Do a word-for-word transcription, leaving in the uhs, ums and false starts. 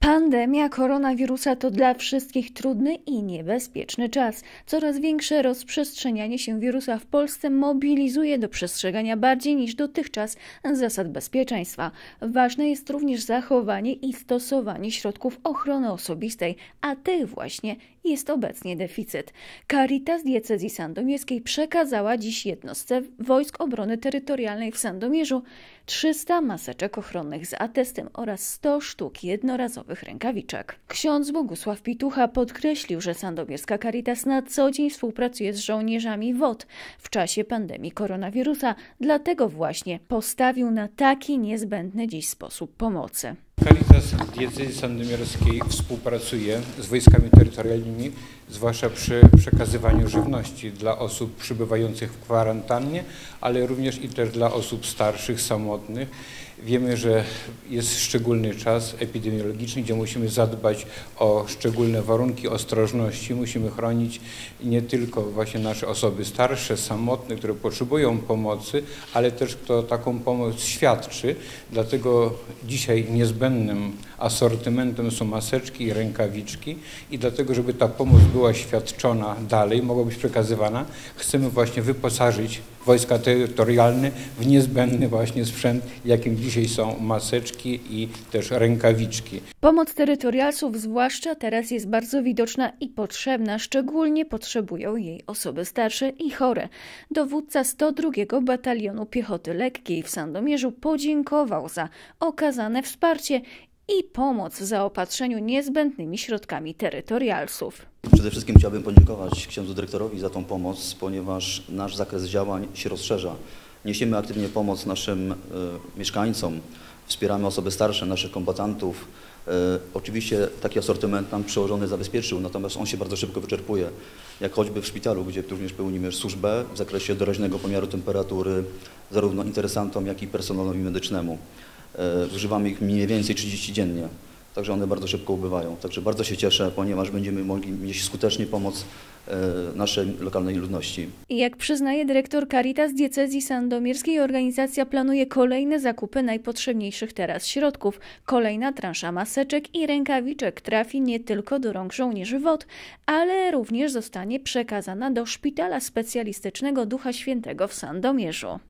Pandemia koronawirusa to dla wszystkich trudny i niebezpieczny czas. Coraz większe rozprzestrzenianie się wirusa w Polsce mobilizuje do przestrzegania bardziej niż dotychczas zasad bezpieczeństwa. Ważne jest również zachowanie i stosowanie środków ochrony osobistej, a tych właśnie jest obecnie deficyt. Caritas Diecezji Sandomierskiej przekazała dziś jednostce Wojsk Obrony Terytorialnej w Sandomierzu trzysta maseczek ochronnych z atestem oraz sto sztuk jednorazowych rękawiczek. Ksiądz Bogusław Pitucha podkreślił, że sandomierska Caritas na co dzień współpracuje z żołnierzami W O T w czasie pandemii koronawirusa, dlatego właśnie postawił na taki niezbędny dziś sposób pomocy. Caritas Diecezji Sandomierskiej współpracuje z wojskami terytorialnymi, zwłaszcza przy przekazywaniu żywności dla osób przybywających w kwarantannie, ale również i też dla osób starszych, samotnych. Wiemy, że jest szczególny czas epidemiologiczny, gdzie musimy zadbać o szczególne warunki ostrożności. Musimy chronić nie tylko właśnie nasze osoby starsze, samotne, które potrzebują pomocy, ale też kto taką pomoc świadczy. Dlatego dzisiaj niezbędnym asortymentem są maseczki i rękawiczki i dlatego, żeby ta pomoc była świadczona dalej, mogła być przekazywana, chcemy właśnie wyposażyć wojska terytorialne w niezbędny właśnie sprzęt, jakim dzisiaj są maseczki i też rękawiczki. Pomoc terytorialsów zwłaszcza teraz jest bardzo widoczna i potrzebna, szczególnie potrzebują jej osoby starsze i chore. Dowódca sto drugiego Batalionu Piechoty Lekkiej w Sandomierzu podziękował za okazane wsparcie i pomoc w zaopatrzeniu niezbędnymi środkami terytorialsów. Przede wszystkim chciałbym podziękować księdzu dyrektorowi za tą pomoc, ponieważ nasz zakres działań się rozszerza. Niesiemy aktywnie pomoc naszym y, mieszkańcom, wspieramy osoby starsze, naszych kombatantów. Y, oczywiście taki asortyment nam przełożony zabezpieczył, natomiast on się bardzo szybko wyczerpuje. Jak choćby w szpitalu, gdzie również pełnimy służbę w zakresie doraźnego pomiaru temperatury zarówno interesantom, jak i personelowi medycznemu. Y, używamy ich mniej więcej trzydzieści dziennie. Także one bardzo szybko ubywają. Także bardzo się cieszę, ponieważ będziemy mogli nieść skutecznie pomoc e, naszej lokalnej ludności. Jak przyznaje dyrektor Caritas Diecezji Sandomierskiej, organizacja planuje kolejne zakupy najpotrzebniejszych teraz środków. Kolejna transza maseczek i rękawiczek trafi nie tylko do rąk żołnierzy W O T, ale również zostanie przekazana do Szpitala Specjalistycznego Ducha Świętego w Sandomierzu.